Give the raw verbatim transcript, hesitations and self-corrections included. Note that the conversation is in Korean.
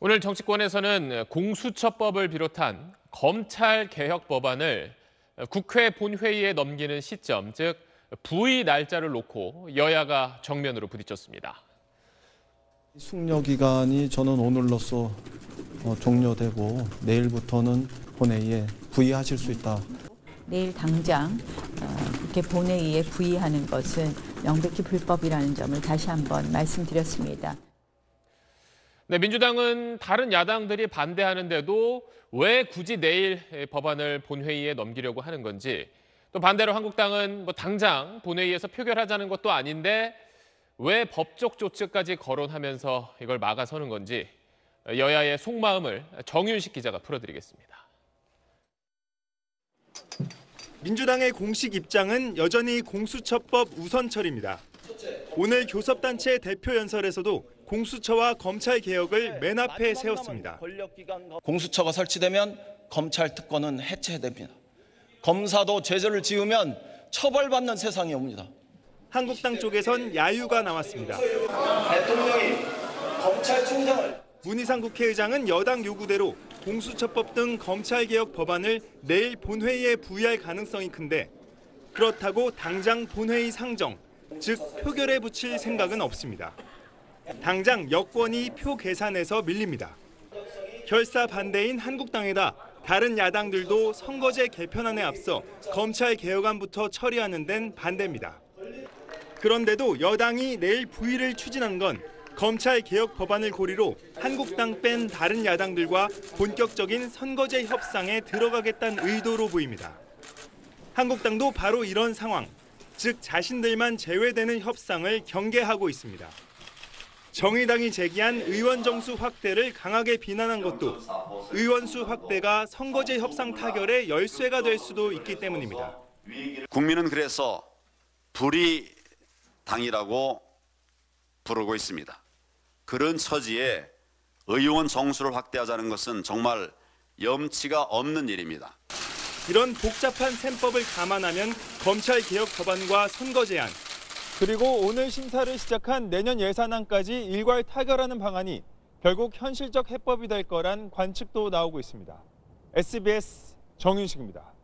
오늘 정치권에서는 공수처법을 비롯한 검찰 개혁 법안을 국회 본회의에 넘기는 시점, 즉 부의 날짜를 놓고 여야가 정면으로 부딪혔습니다. 숙려 기간이 저는 오늘로써 종료되고 내일부터는 본회의에 부의하실 수 있다. 내일 당장 국회 본회의에 부의하는 것은 명백히 불법이라는 점을 다시 한번 말씀드렸습니다. 네, 민주당은 다른 야당들이 반대하는데도 왜 굳이 내일 법안을 본회의에 넘기려고 하는 건지, 또 반대로 한국당은 뭐 당장 본회의에서 표결하자는 것도 아닌데 왜 법적 조치까지 거론하면서 이걸 막아서는 건지 여야의 속마음을 정윤식 기자가 풀어드리겠습니다. 민주당의 공식 입장은 여전히 공수처법 우선 처리입니다. 오늘 교섭단체 대표 연설에서도 공수처와 검찰 개혁을 맨 앞에 세웠습니다. 공수처가 설치되면 검찰 특권은 해체됩니다. 검사도 죄를 지으면 처벌받는 세상이 옵니다. 한국당 쪽에선 야유가 나왔습니다. 대통령이 검찰총장을 문희상 국회의장은 여당 요구대로 공수처법 등 검찰개혁 법안을 내일 본회의에 부의할 가능성이 큰데, 그렇다고 당장 본회의 상정, 즉 표결에 붙일 생각은 없습니다. 당장 여권이 표 계산에서 밀립니다. 결사 반대인 한국당에다 다른 야당들도 선거제 개편안에 앞서 검찰 개혁안부터 처리하는 데는 반대입니다. 그런데도 여당이 내일 부의를 추진한 건 검찰 개혁 법안을 고리로 한국당 뺀 다른 야당들과 본격적인 선거제 협상에 들어가겠다는 의도로 보입니다. 한국당도 바로 이런 상황, 즉 자신들만 제외되는 협상을 경계하고 있습니다. 정의당이 제기한 의원 정수 확대를 강하게 비난한 것도 의원수 확대가 선거제 협상 타결의 열쇠가 될 수도 있기 때문입니다. 국민은 그래서 불의당이라고 부르고 있습니다. 그런 처지에 의원 정수를 확대하자는 것은 정말 염치가 없는 일입니다. 이런 복잡한 셈법을 감안하면 검찰개혁 법안과 선거 제한, 그리고 오늘 심사를 시작한 내년 예산안까지 일괄 타결하는 방안이 결국 현실적 해법이 될 거란 관측도 나오고 있습니다. 에스비에스 정윤식입니다.